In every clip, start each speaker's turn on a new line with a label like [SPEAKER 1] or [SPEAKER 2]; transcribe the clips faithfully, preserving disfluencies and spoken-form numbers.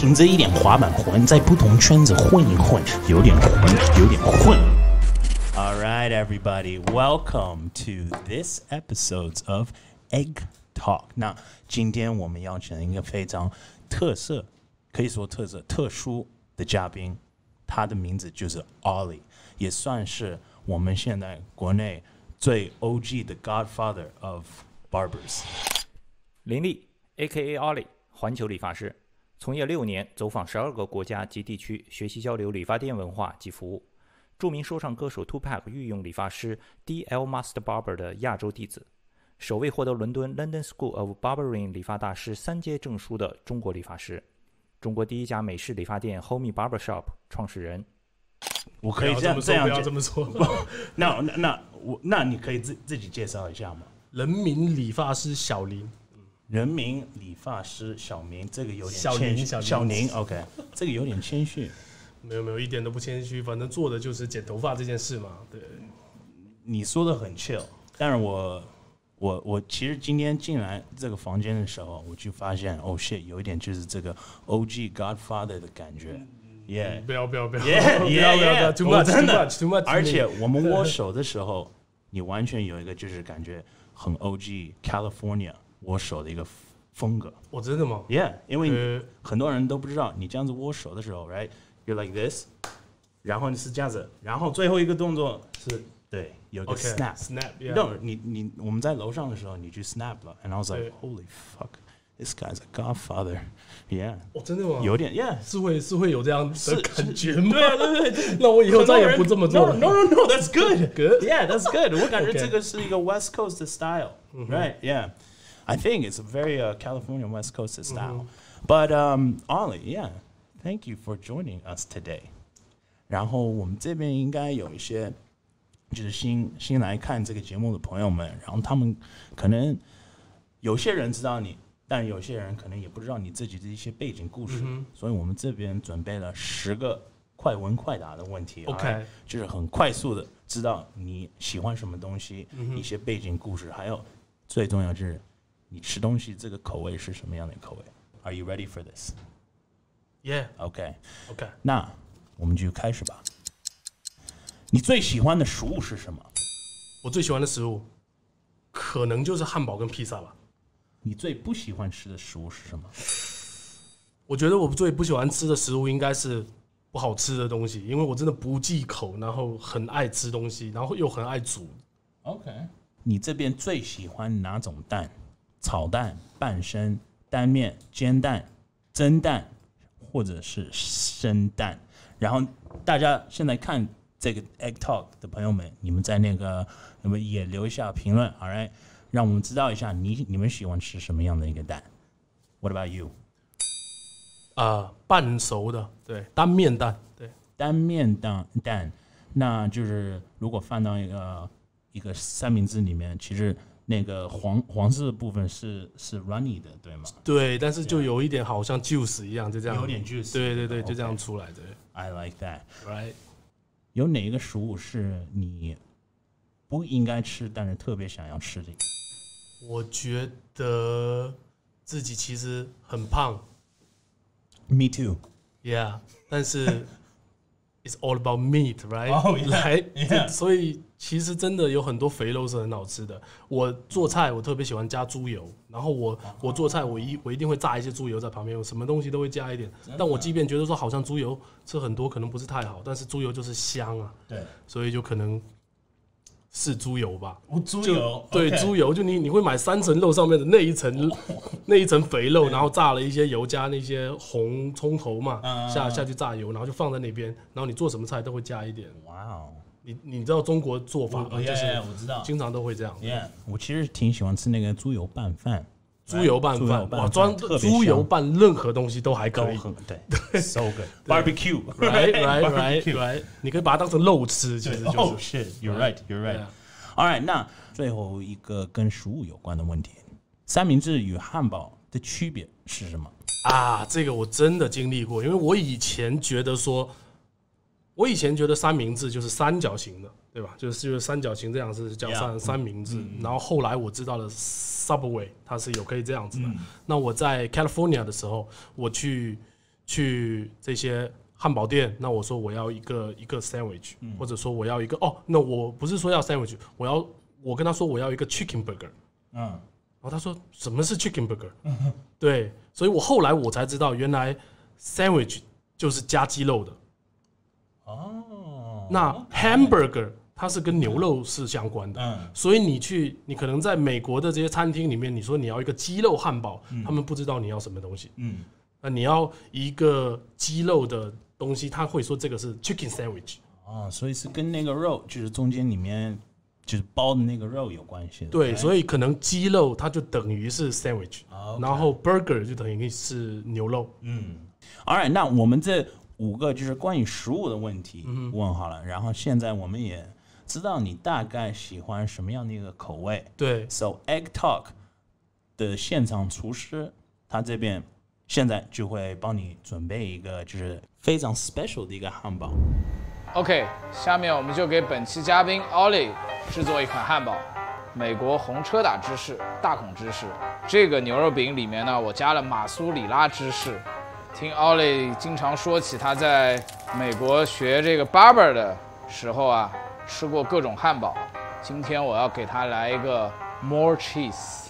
[SPEAKER 1] 凭着一点滑板魂，在不同圈子混一混，有点混，有点混。All right, everybody, welcome to this episode of Egg Talk. 那今天我们邀请了一个非常特色，可以说特色、特殊的嘉宾，他的名字就是 Ollie， 也算是我们现在国内最 O G 的 Godfather of Barbers。
[SPEAKER 2] 林立 A K A Ollie， 环球理发师，从业六年，走访十二个国家及地区，学习交流理发店文化及服务。著名说唱歌手 Tupac 御用理发师 D L Master Barber 的亚洲弟子，首位获得伦敦 London School of Barbering 理发大师三阶证书的中国理发师，中国第一家美式理发店 Homie Barbershop 创始人。
[SPEAKER 1] 我可以这样这样
[SPEAKER 3] 不要这么说。
[SPEAKER 1] 那那那我那你可以自自己介绍一下吗？
[SPEAKER 3] 人民理发师小林，
[SPEAKER 1] 人民理发师小明，这个有点
[SPEAKER 3] 小
[SPEAKER 1] 谦虚。
[SPEAKER 3] 宁
[SPEAKER 1] 小宁 ，OK， 这个有点谦虚。
[SPEAKER 3] 没有没有，一点都不谦虚，反正做的就是剪头发这件事嘛。对，
[SPEAKER 1] 你说的很 chill， 但是我我我其实今天进来这个房间的时候，我就发现哦 shit， 有一点就是这个 O G Godfather 的感觉。Yeah，
[SPEAKER 3] 不要不要不要，
[SPEAKER 1] yeah,
[SPEAKER 3] 不要不要不要
[SPEAKER 1] ，too
[SPEAKER 3] much
[SPEAKER 1] much
[SPEAKER 3] too much too much。
[SPEAKER 1] 而且我们握手的时候，你完全有一个就是感觉很 O G California 握手的一个风格。
[SPEAKER 3] 我真的吗
[SPEAKER 1] ？Yeah， 因为
[SPEAKER 3] 呃
[SPEAKER 1] 很多人都不知道，你这样子握手的时候 ，right，you're like this， 然后你是这样子，然后最后一个动作是对，有个
[SPEAKER 3] OK
[SPEAKER 1] snap。
[SPEAKER 3] snap。
[SPEAKER 1] No， 你你我们在楼上的时候，你去 snap 了 ，and I was like holy fuck，this guy's a godfather。Yeah，
[SPEAKER 3] 哦，真的吗？
[SPEAKER 1] 有点 yeah。
[SPEAKER 3] 是会是会有这样的感觉吗？
[SPEAKER 1] 对啊，对对对。
[SPEAKER 3] 那我以后再也不这么做了。
[SPEAKER 1] No, no, no, no, that's good.
[SPEAKER 3] Good?
[SPEAKER 1] Yeah, that's good. 我感觉
[SPEAKER 3] Okay.
[SPEAKER 1] 这个是一个 West Coast 的 style, right? Yeah. I think it's a very uh, California West Coast style. But um, Ollie, yeah, thank you for joining us today. 然后我们这边应该有一些就是新新来看这个节目的朋友们，然后他们可能有些人知道你，但有些人可能也不知道你自己的一些背景故事，所以我们这边准备了十个快问快答的问题
[SPEAKER 3] OK，
[SPEAKER 1] right? 就是很快速的知道你喜欢什么东西，一些背景故事，还有最重要就是你吃东西这个口味是什么样的口味。Are you ready for this?
[SPEAKER 3] Yeah.
[SPEAKER 1] OK.
[SPEAKER 3] OK。
[SPEAKER 1] 那我们就开始吧。你最喜欢的食物是什么？
[SPEAKER 3] 我最喜欢的食物，可能就是汉堡跟披萨吧。
[SPEAKER 1] 你最不喜欢吃的食物是什么？
[SPEAKER 3] 我觉得我最不喜欢吃的食物应该是不好吃的东西，因为我真的不忌口，然后很爱吃东西，然后又很爱煮。
[SPEAKER 1] OK， 你这边最喜欢哪种蛋？炒蛋、半生、单面、煎蛋、蒸蛋，或者是生蛋？然后大家现在看这个 Egg Talk 的朋友们，你们在那个你们也留一下评论 ，All right， 让我们知道一下你你们喜欢吃什么样的一个蛋。What about you？
[SPEAKER 3] 啊、呃，半熟的，对，单面蛋，对，
[SPEAKER 1] 单面蛋蛋，那就是如果放到一个一个三明治里面，其实那个黄黄色的部分是是 runny 的，对吗？
[SPEAKER 3] 对，但是就有一点好像 juice 一样，就这样，
[SPEAKER 1] 有点 juice，
[SPEAKER 3] 对对对，
[SPEAKER 1] OK
[SPEAKER 3] 就这样出来的。
[SPEAKER 1] I like that。
[SPEAKER 3] Right？
[SPEAKER 1] 有哪一个食物是你不应该吃，但是特别想要吃的？
[SPEAKER 3] 我觉得自己其实很胖
[SPEAKER 1] Me too。
[SPEAKER 3] ，Yeah， 但是 it's all about meat，right？
[SPEAKER 1] Oh, yeah,
[SPEAKER 3] 来
[SPEAKER 1] yeah
[SPEAKER 3] 所以其实真的有很多肥肉是很好吃的。我做菜我特别喜欢加猪油，然后我我做菜我一我一定会炸一些猪油在旁边，我什么东西都会加一点。但我即便觉得说好像猪油吃很多可能不是太好，但是猪油就是香啊，
[SPEAKER 1] 对，
[SPEAKER 3] 所以就可能是猪油吧。
[SPEAKER 1] 猪
[SPEAKER 3] 就
[SPEAKER 1] 油，
[SPEAKER 3] 对，
[SPEAKER 1] OK
[SPEAKER 3] 猪油就你你会买三层肉上面的那一层那一层肥肉，然后炸了一些油加那些红葱头嘛，
[SPEAKER 1] 嗯
[SPEAKER 3] 下下去炸油，然后就放在那边，然后你做什么菜都会加一点。
[SPEAKER 1] 哇哦，
[SPEAKER 3] 你你知道中国做法吗？
[SPEAKER 1] 我
[SPEAKER 3] 就是
[SPEAKER 1] yeah, yeah, 我知道
[SPEAKER 3] 经常都会这样。
[SPEAKER 1] Yeah， 我其实挺喜欢吃那个猪油拌饭。
[SPEAKER 3] 猪油拌饭，哇，装
[SPEAKER 1] 特别香
[SPEAKER 3] 猪油拌任何东西都还可以。
[SPEAKER 1] 都很对 ，so good。Barbecue，
[SPEAKER 3] right right right right， 你可以把它当成肉吃，其实就是。
[SPEAKER 1] Oh shit, you're right, you're right.
[SPEAKER 3] 对啊
[SPEAKER 1] All right， 那最后一个跟食物有关的问题，三明治与汉堡的区别是什么？
[SPEAKER 3] 啊，这个我真的经历过，因为我以前觉得说，我以前觉得三明治就是三角形的，对吧？就是就是三角形这样是叫三
[SPEAKER 1] Yeah,
[SPEAKER 3] 三明治。
[SPEAKER 1] 嗯嗯
[SPEAKER 3] 然后后来我知道了 Subway 它是有可以这样子的。
[SPEAKER 1] 嗯
[SPEAKER 3] 那我在 California 的时候，我去去这些汉堡店，那我说我要一个一个 sandwich，、嗯、或者说我要一个哦，那我不是说要 sandwich， 我要我跟他说我要一个 chicken burger， 嗯，然后他说什么是 chicken burger？、嗯、对，所以我后来我才知道，原来 sandwich 就是加鸡肉的。哦，那 hamburger 它是跟牛肉是相关的，嗯，所以你去你可能在美国的这些餐厅里面，你说你要一个鸡肉汉堡，嗯、他们不知道你要什么东西，嗯，那你要一个鸡肉的东西，他会说这个是 chicken sandwich。
[SPEAKER 1] 哦，所以是跟那个肉，就是中间里面就是包的那个肉有关系的。
[SPEAKER 3] 对，所以可能鸡肉它就等于是 sandwich，、oh, okay. 然后 burger 就等于是牛肉。
[SPEAKER 1] 嗯 ，All right， 那我们这五个就是关于食物的问题问好了，嗯、然后现在我们也知道你大概喜欢什么样的一个口味。
[SPEAKER 3] 对
[SPEAKER 1] ，So Egg Talk 的现场厨师他这边现在就会帮你准备一个就是非常 special 的一个汉堡。
[SPEAKER 4] OK， 下面我们就给本期嘉宾 Ollie 制作一款汉堡，美国红车打芝士，大孔芝士。这个牛肉饼里面呢，我加了马苏里拉芝士。听 Ollie 经常说起他在美国学这个 barber 的时候啊，吃过各种汉堡。今天我要给他来一个 more cheese。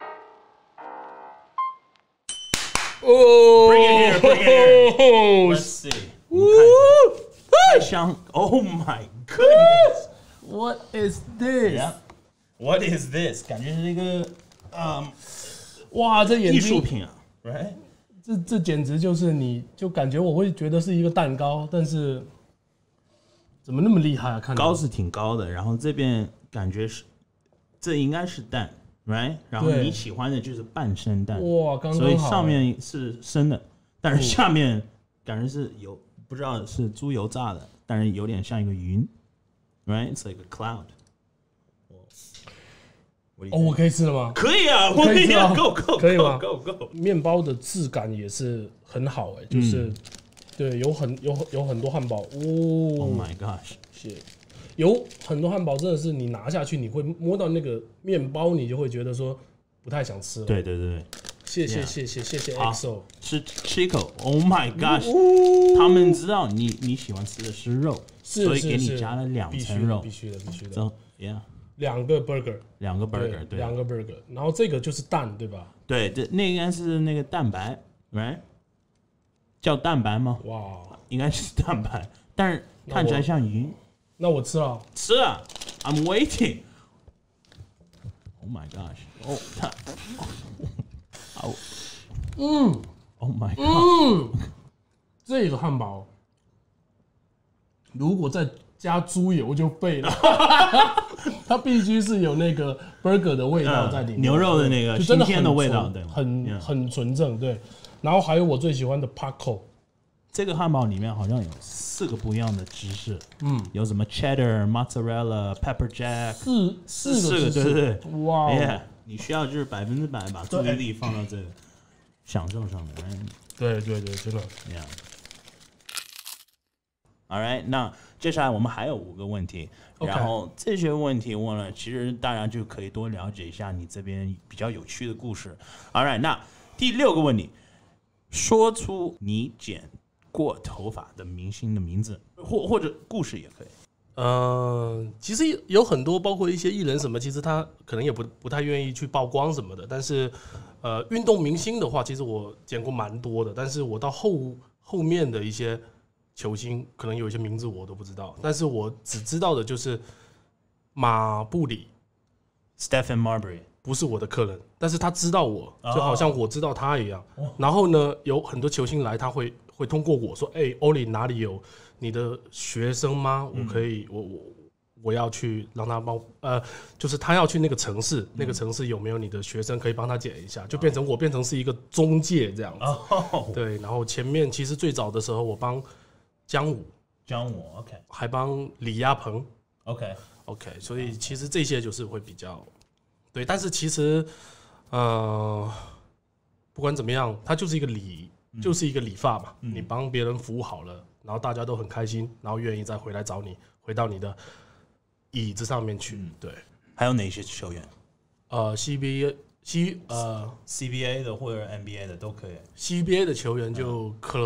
[SPEAKER 1] Oh, bring it here, bring it here. Let's see. 太香 ！Oh my goodness!
[SPEAKER 3] What is this?
[SPEAKER 1] Yeah. What is this? 感觉是一个，嗯，
[SPEAKER 3] 哇，这眼睛
[SPEAKER 1] 艺术品啊 ，right？
[SPEAKER 3] 这这简直就是你，就感觉我会觉得是一个蛋糕，但是怎么那么厉害啊？看
[SPEAKER 1] 高是挺高的，然后这边感觉是，这应该是蛋 ，right？ 然后你喜欢的就是半生蛋，
[SPEAKER 3] 哇，刚刚好，
[SPEAKER 1] 所以上面是生的，但是下面感觉是油。不知道是猪油炸的，但是有点像一个云 ，right? It's like a cloud.
[SPEAKER 3] 哦，我可以吃了吗？
[SPEAKER 1] 可以啊，我
[SPEAKER 3] 可以吃啊
[SPEAKER 1] ，Go Go，
[SPEAKER 3] 可以吗
[SPEAKER 1] ？Go Go。
[SPEAKER 3] 面包的质感也是很好哎、欸，就是、嗯、对，有很有有很多汉堡，哦
[SPEAKER 1] ，Oh my gosh，
[SPEAKER 3] 是，有很多汉堡真的是你拿下去，你会摸到那个面包，你就会觉得说不太想吃了。
[SPEAKER 1] 对对对。
[SPEAKER 3] 谢谢谢谢谢谢 X O，
[SPEAKER 1] 吃吃一口 ，Oh my gosh！、哦、他们知道你你喜欢吃的是肉，
[SPEAKER 3] 是
[SPEAKER 1] 所以给你加了两层肉，
[SPEAKER 3] 必须的必须的。
[SPEAKER 1] So yeah，
[SPEAKER 3] 两个 burger，
[SPEAKER 1] 两个 burger， 对，
[SPEAKER 3] 两个 burger， 然后这个就是蛋，对吧？
[SPEAKER 1] 对，这那应该是那个蛋白 ，right？ 叫蛋白吗？
[SPEAKER 3] 哇，
[SPEAKER 1] 应该是蛋白，但是看起来像鱼。
[SPEAKER 3] 那我吃了，
[SPEAKER 1] 吃啊 ，I'm waiting。Oh my gosh！ 哦，他。Oh, 嗯 ，Oh my god！
[SPEAKER 3] 嗯，这个汉堡如果再加猪油就废了，它必须是有那个 burger 的味道在里面，
[SPEAKER 1] 呃、牛肉的那个新鲜的味道，对，
[SPEAKER 3] 很很纯正，对。然后还有我最喜欢的 Paco，
[SPEAKER 1] 这个汉堡里面好像有四个不一样的芝士，嗯，有什么 cheddar、mozzarella、pepper jack，
[SPEAKER 3] 四四个
[SPEAKER 1] 芝士，对对对，
[SPEAKER 3] 哇、wow
[SPEAKER 1] ，yeah。你需要就是百分之百把注意力放到这个享受上面。
[SPEAKER 3] 对对对，真的。
[SPEAKER 1] Yeah. All right， 那接下来我们还有五个问题，
[SPEAKER 3] okay.
[SPEAKER 1] 然后这些问题问了，其实大家就可以多了解一下你这边比较有趣的故事。All right， 那第六个问题，说出你剪过头发的明星的名字，或或者故事也可以。
[SPEAKER 3] 呃，其实有很多，包括一些艺人什么，其实他可能也不不太愿意去曝光什么的。但是，呃，运动明星的话，其实我见过蛮多的。但是我到后后面的一些球星，可能有一些名字我都不知道。但是我只知道的就是马布里
[SPEAKER 1] ，Stephen Marbury
[SPEAKER 3] 不是我的客人，但是他知道我，就好像我知道他一样。Oh. 然后呢，有很多球星来，他会会通过我说：“哎、欸，欧里哪里有？”你的学生吗？我可以，我我我要去让他帮，呃，就是他要去那个城市，那个城市有没有你的学生可以帮他剪一下，就变成我变成是一个中介这样子。Oh. 对，然后前面其实最早的时候，我帮姜武，
[SPEAKER 1] 姜武 ，OK，
[SPEAKER 3] 还帮李亚鹏
[SPEAKER 1] ，OK
[SPEAKER 3] OK， 所以其实这些就是会比较对，但是其实呃，不管怎么样，它就是一个理，就是一个理发嘛，嗯、你帮别人服务好了。然后大家都很开心，然后愿意再回来找你，回到你的椅子上面去。嗯、对，
[SPEAKER 1] 还有哪些球员？
[SPEAKER 3] 呃 ，C B A、C 呃
[SPEAKER 1] C B A 的或者 N B A 的都可以。
[SPEAKER 3] C B A 的球员就科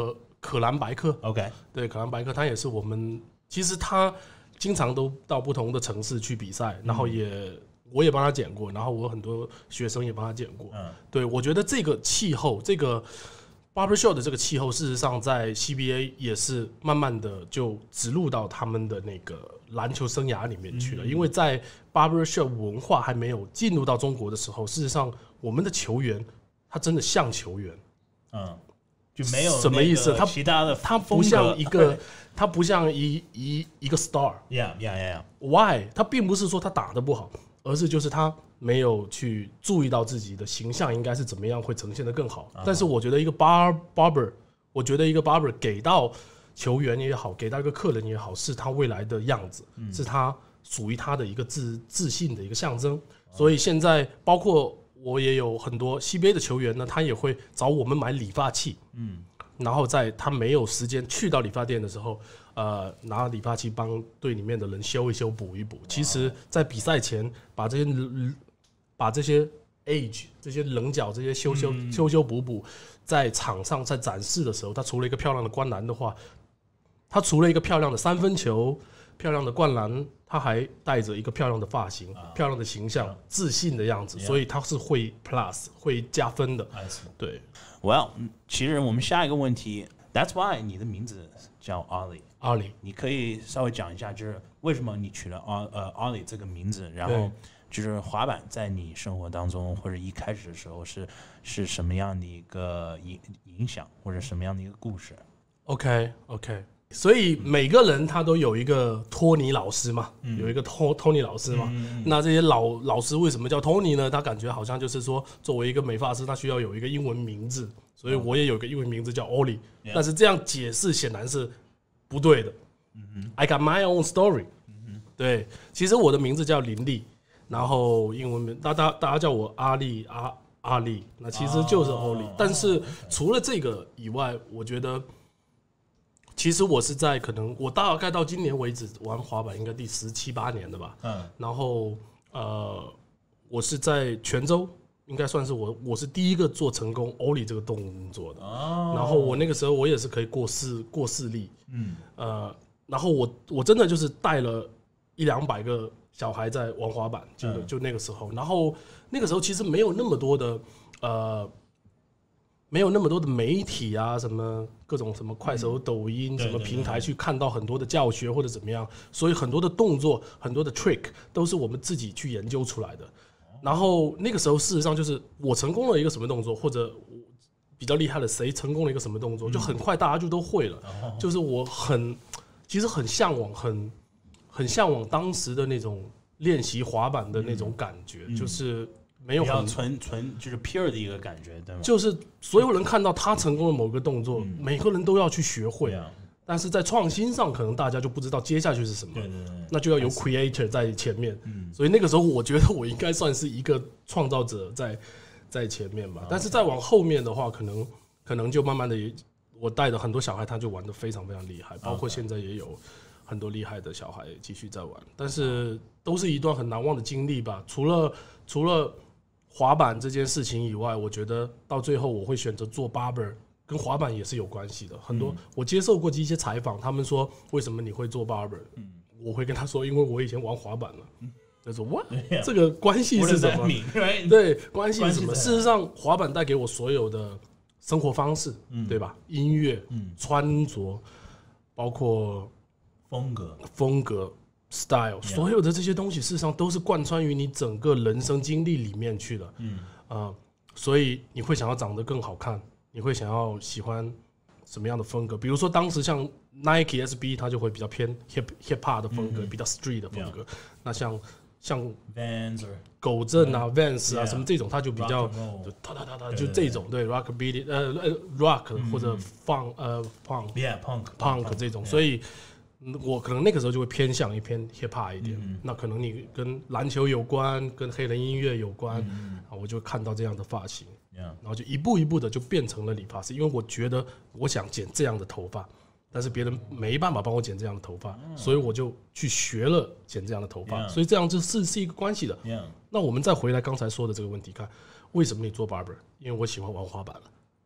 [SPEAKER 3] 可兰白克
[SPEAKER 1] OK，
[SPEAKER 3] 对，可兰白克他也是我们，其实他经常都到不同的城市去比赛，然后也我也帮他剪过，然后我很多学生也帮他剪过。嗯，对，我觉得这个气候，这个 barbershop 的这个气候，事实上在 C B A 也是慢慢的就植入到他们的那个篮球生涯里面去了。因为在 barbershop 文化还没有进入到中国的时候，事实上我们的球员他真的像球员，
[SPEAKER 1] 嗯，就没有
[SPEAKER 3] 什么意思？他
[SPEAKER 1] 其他的
[SPEAKER 3] 他不像一个，他不像一一一个 star。Yeah
[SPEAKER 1] yeah yeah.
[SPEAKER 3] Why？ 他并不是说他打得不好，而是就是他没有去注意到自己的形象应该是怎么样会呈现得更好。但是我觉得一个 bar barber， 我觉得一个 barber 给到球员也好，给到一个客人也好，是他未来的样子，是他属于他的一个自自信的一个象征。所以现在包括我也有很多 C B A 的球员呢，他也会找我们买理发器，嗯，然后在他没有时间去到理发店的时候，呃，拿理发器帮队里面的人修一修、补一补。其实，在比赛前把这些把这些 age 这些棱角这些修修修修补补，在场上在展示的时候，他除了一个漂亮的灌篮的话，他除了一个漂亮的三分球、漂亮的灌篮，他还带着一个漂亮的发型、漂亮的形象、自信的样子，所以他是会 plus 会加分的。对
[SPEAKER 1] ，Well， 其实我们下一个问题 ，That's why 你的名字叫 Ollie。
[SPEAKER 3] Ollie，
[SPEAKER 1] 你可以稍微讲一下，就是为什么你取了呃 Ollie 这个名字，然后就是滑板在你生活当中或者一开始的时候是是什么样的一个影影响，或者什么样的一个故事
[SPEAKER 3] ？OK OK， 所以每个人他都有一个托尼老师嘛，嗯、有一个托托尼老师嘛。嗯、那这些老老师为什么叫托尼呢？他感觉好像就是说，作为一个美发师，他需要有一个英文名字，所以我也有一个英文名字叫 Ollie。但是这样解释显然是不对的。嗯、I got my own story。嗯、对，其实我的名字叫林立，然后英文名大家大家叫我阿力阿阿力，那其实就是 Ollie。哦、但是除了这个以外，我觉得其实我是在可能我大概到今年为止玩滑板应该第十七八年的吧。嗯，然后呃，我是在泉州。应该算是我，我是第一个做成功 Ollie 这个动作的。哦。然后我那个时候我也是可以过视过视力。嗯。呃，然后我我真的就是带了一两百个小孩在玩滑板，就、嗯、就那个时候。然后那个时候其实没有那么多的呃，没有那么多的媒体啊，什么各种什么快手、抖音什么平台去看到很多的教学或者怎么样，所以很多的动作、很多的 trick 都是我们自己去研究出来的。然后那个时候，事实上就是我成功了一个什么动作，或者比较厉害的谁成功了一个什么动作，就很快大家就都会了。就是我很其实很向往，很很向往当时的那种练习滑板的那种感觉，就是没有很
[SPEAKER 1] 纯纯就是 pure 的一个感觉，对吗？
[SPEAKER 3] 就是所有人看到他成功的某个动作，每个人都要去学会。但是在创新上，可能大家就不知道接下去是什么，对对对，那就要有 creator 在前面。嗯，所以那个时候，我觉得我应该算是一个创造者在在前面吧。但是再往后面的话，可能可能就慢慢的，我带的很多小孩，他就玩得非常非常厉害，包括现在也有很多厉害的小孩继续在玩。但是都是一段很难忘的经历吧。除了除了滑板这件事情以外，我觉得到最后我会选择做 barber。跟滑板也是有关系的，很多我接受过一些采访，他们说为什么你会做 barber？、嗯、我会跟他说，因为我以前玩滑板了。嗯、他说 what？、Yeah. 这个关系是什么？对，关系是什么？事实上，滑板带给我所有的生活方式，嗯、对吧？音乐、嗯、穿着，包括
[SPEAKER 1] 风格、
[SPEAKER 3] 风格 style，、yeah. 所有的这些东西，事实上都是贯穿于你整个人生经历里面去的。嗯啊、呃，所以你会想要长得更好看。你会想要喜欢什么样的风格？比如说当时像 Nike S B， 它就会比较偏 hip hip hop 的风格，嗯、比较 street 的风格。Yeah. 那像像
[SPEAKER 1] Vans
[SPEAKER 3] 狗正啊 Vans 啊什么这种，它就比较就哒哒哒哒就这种对 rockabilly 呃呃 rock 或者 funk 呃 punk
[SPEAKER 1] yeah punk
[SPEAKER 3] punk 这种，所以我可能那个时候就会偏向一偏 hip hop 一点。那可能你跟篮球有关，跟黑人音乐有关，啊，我就看到这样的发型。然后就一步一步的就变成了理发师，因为我觉得我想剪这样的头发，但是别人没办法帮我剪这样的头发，所以我就去学了剪这样的头发，所以这样就是是一个关系的。那我们再回来刚才说的这个问题，看为什么你做 barber？ 因为我喜欢玩滑板了。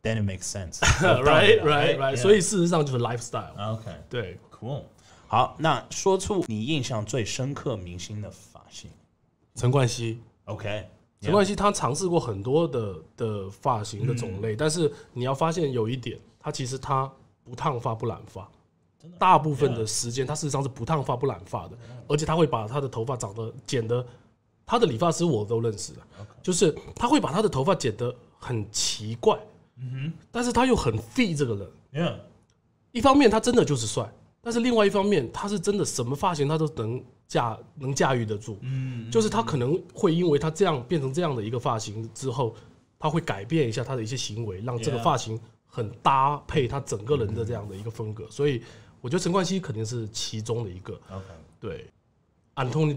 [SPEAKER 1] then it makes sense 。
[SPEAKER 3] right right right， 所以事实上就是 lifestyle。
[SPEAKER 1] OK，
[SPEAKER 3] 对
[SPEAKER 1] ，cool。好，那说出你印象最深刻明星的发型。
[SPEAKER 3] 陈冠希。
[SPEAKER 1] OK，
[SPEAKER 3] 陈冠希他尝试过很多的的发型的种类，嗯、但是你要发现有一点，他其实他不烫发不染发，大部分的时间他事实上是不烫发不染发的，而且他会把他的头发长得剪得，他的理发师我都认识的， okay. 就是他会把他的头发剪得很奇怪，嗯、但是他又很 fit 这个人。
[SPEAKER 1] Yeah.
[SPEAKER 3] 一方面他真的就是帅，但是另外一方面他是真的什么发型他都能驾能驾驭得住，嗯，就是他可能会因为他这样变成这样的一个发型之后，他会改变一下他的一些行为，让这个发型很搭配他整个人的这样的一个风格，所以我觉得陈冠希肯定是其中的一个。
[SPEAKER 1] OK，
[SPEAKER 3] 对 ，Anthony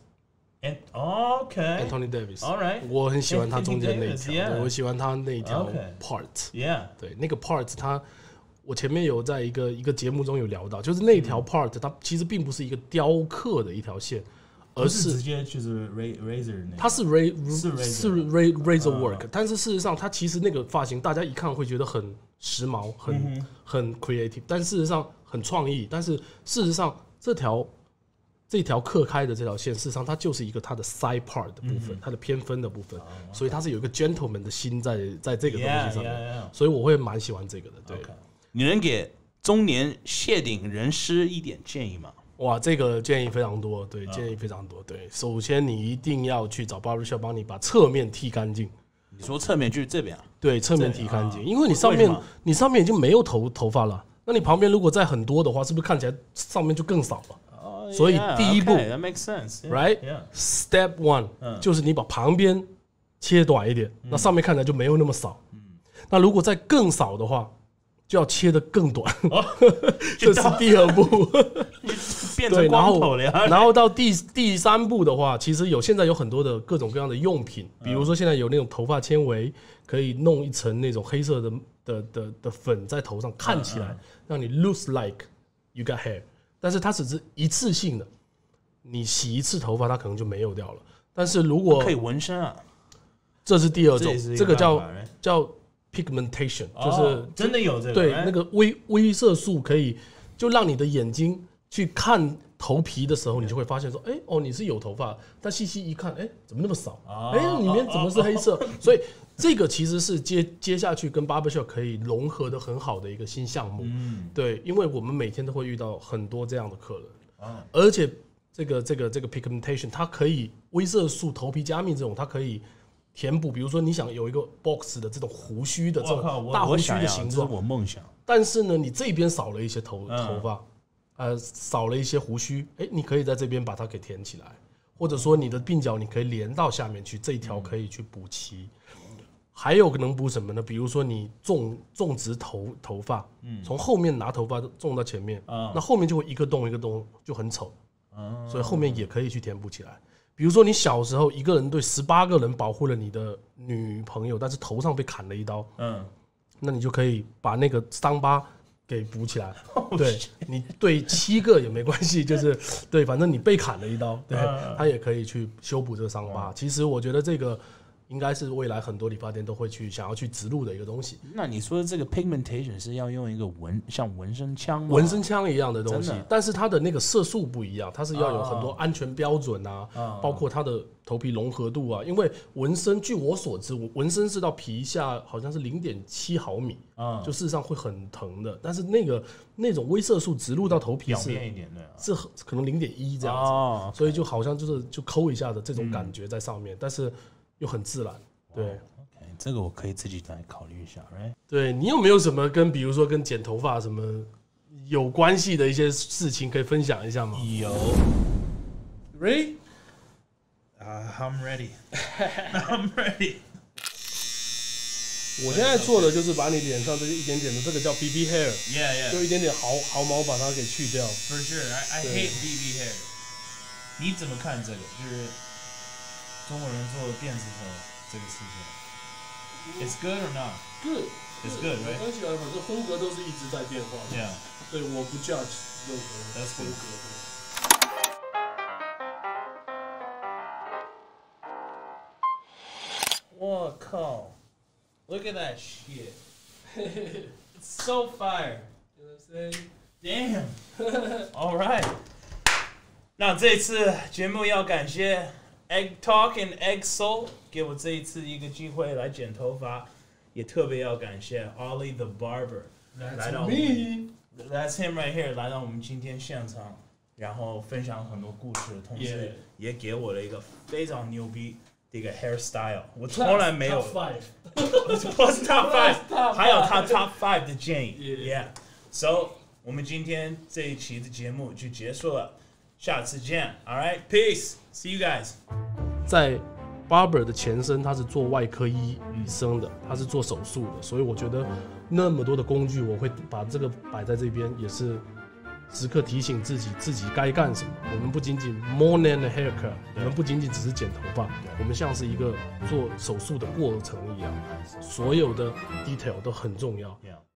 [SPEAKER 3] Davis。OK，Anthony
[SPEAKER 1] Davis。All right，
[SPEAKER 3] 我很喜欢他中间那一条，
[SPEAKER 1] yeah.
[SPEAKER 3] 我喜欢他那一条 part。Yeah， 对，那个 part 他。我前面有在一个一个节目中有聊到，就是那条 part 它其实并不是一个雕刻的一条线，而是
[SPEAKER 1] 直接就是 razor，
[SPEAKER 3] 它是 razor 是 razor work， 但是事实上它其实那个发型大家一看会觉得很时髦，很很 creative， 但事实上很创意，但是事实上这条这条刻开的这条线，事实上它就是一个它的 side part 的部分，它的偏分的部分，所以它是有一个 gentleman 的心在在这个东西上面，所以我会蛮喜欢这个的，对。
[SPEAKER 1] 你能给中年谢顶人师一点建议吗？
[SPEAKER 3] 哇，这个建议非常多，对，建议非常多。对，首先你一定要去找 barbershop 帮你把侧面剃干净。
[SPEAKER 1] 你说侧面就是这边啊？
[SPEAKER 3] 对，侧面剃干净，因为你上面你上面已经没有头头发了，那你旁边如果再很多的话，是不是看起来上面就更少了？
[SPEAKER 1] Oh, yeah,
[SPEAKER 3] 所以第一步
[SPEAKER 1] okay, that makes sense,
[SPEAKER 3] right?
[SPEAKER 1] Yeah.
[SPEAKER 3] Step one、嗯、就是你把旁边切短一点，嗯、那上面看起来就没有那么少。嗯、那如果再更少的话，就要切得更短，哦、这是第二步。
[SPEAKER 1] 变成光头了呀。
[SPEAKER 3] 然后，然后到第第三步的话，其实有现在有很多的各种各样的用品，比如说现在有那种头发纤维，可以弄一层那种黑色的的的的粉在头上，看起来让你 looks like you got hair， 但是它只是一次性的，你洗一次头发它可能就没有掉了。但是如果
[SPEAKER 1] 可以纹身啊，
[SPEAKER 3] 这是第二种，
[SPEAKER 1] 这,
[SPEAKER 3] 这个叫叫 pigmentation， 就是、
[SPEAKER 1] 哦、真的有这个
[SPEAKER 3] 对那个微微色素可以就让你的眼睛去看头皮的时候，你就会发现说，哎、欸、哦你是有头发，但细细一看，哎、欸、怎么那么少？哎、欸、里面怎么是黑色？所以这个其实是接接下去跟 barbershop 可以融合的很好的一个新项目。嗯，对，因为我们每天都会遇到很多这样的客人，啊、而且这个这个这个 pigmentation 它可以微色素、头皮加密这种，它可以填补，比如说你想有一个 box 的这种胡须的这种大胡须的形状，
[SPEAKER 1] 我梦想。
[SPEAKER 3] 但是呢，你这边少了一些头头发，呃，少了一些胡须，哎、欸，你可以在这边把它给填起来，或者说你的鬓角你可以连到下面去，这一条可以去补齐。还有能补什么呢？比如说你种种植头头发，从后面拿头发种到前面，那后面就会一个洞一个洞，就很丑，所以后面也可以去填补起来。比如说你小时候一个人对十八个人保护了你的女朋友，但是头上被砍了一刀，嗯，那你就可以把那个伤疤给补起来。对，你对七个也没关系，就是对，反正你被砍了一刀，对，他也可以去修补这个伤疤。其实我觉得这个应该是未来很多理发店都会去想要去植入的一个东西。
[SPEAKER 1] 那你说这个 pigmentation 是要用一个纹像纹身枪吗？
[SPEAKER 3] 纹身枪一样的东西，但是它的那个色素不一样，它是要有很多安全标准啊，哦、包括它的头皮融合度啊。因为纹身，据我所知，纹身是到皮下好像是零点七毫米，哦、就事实上会很疼的。但是那个那种微色素植入到头皮是
[SPEAKER 1] 表面一点的，
[SPEAKER 3] 是可能零点一这样子，哦 okay、所以就好像就是就抠一下的这种感觉在上面，嗯、但是又很自然。对
[SPEAKER 1] ，OK， 这个我可以自己来考虑一下 ，right？
[SPEAKER 3] 对，你有没有什么跟比如说跟剪头发什么有关系的一些事情可以分享一下吗？
[SPEAKER 1] 有
[SPEAKER 3] ，Ready？
[SPEAKER 1] Uh, I'm ready. I'm ready.
[SPEAKER 3] 我现在做的就是把你脸上这一点点的这个叫 B B hair，
[SPEAKER 1] yeah yeah，
[SPEAKER 3] 就一点点毫毫毛把它给去掉。
[SPEAKER 1] For sure, I I hate B B hair。你怎么看这个？就是中国人做电子头这个事情 ，It's good or not?
[SPEAKER 3] Good.
[SPEAKER 1] It's good, right?
[SPEAKER 3] 没关系啊，反正风格都是一直在变化的。
[SPEAKER 1] Yeah.
[SPEAKER 3] 对，我不 judge 任何风格。
[SPEAKER 1] 我靠 ！Look at that shit. So fire.
[SPEAKER 3] You know what I'm saying?
[SPEAKER 1] Damn. All right. 那这次节目要感谢 Egg Talk and Egg Soul 给我这一次一个机会来剪头发，也特别要感谢 Ollie the Barber 来到我们 That's him right here 来到我们今天现场，然后分享很多故事，同时也给我了一个非常牛逼的一个 hairstyle， 我从来没有。
[SPEAKER 3] Top five，
[SPEAKER 1] 我是 Top five， 还有他 Top five 的建议。Yeah， so 我们今天这一期的节目就结束了，下次见。All right， peace，see you guys。
[SPEAKER 3] 在 Barber 的前身，他是做外科医医生的，他是做手术的，所以我觉得那么多的工具，我会把这个摆在这边，也是时刻提醒自己自己该干什么。我们不仅仅 more than a haircut， 我们不仅仅只是剪头发，我们像是一个做手术的过程一样，所有的 detail 都很重要。